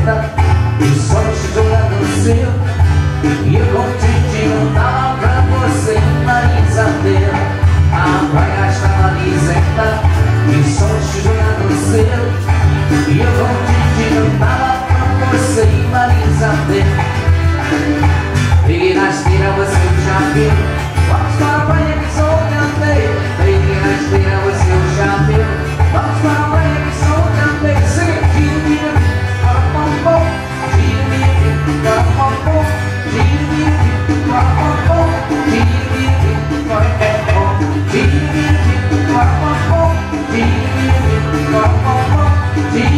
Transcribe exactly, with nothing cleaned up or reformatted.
senta e só te jogando no seu. E eu contente não tava pra você, Marisadeira. A praia estava lisenta e só te jogando no seu. E eu contente não tava pra você, Marisadeira. Peguei na esteira, você já viu. Vamos para a praia que sou campeiro. Peguei na esteira, você já viu. Vamos para a praia que sou campeiro. Sim, tiro, tiro, para o pompom. Tiro, tiro, para o pompom. Tiro, tiro, para o pompom. Tiro, tiro, para o pompom. Tiro, tiro, para o pompom. Tiro, tiro, para o pompom.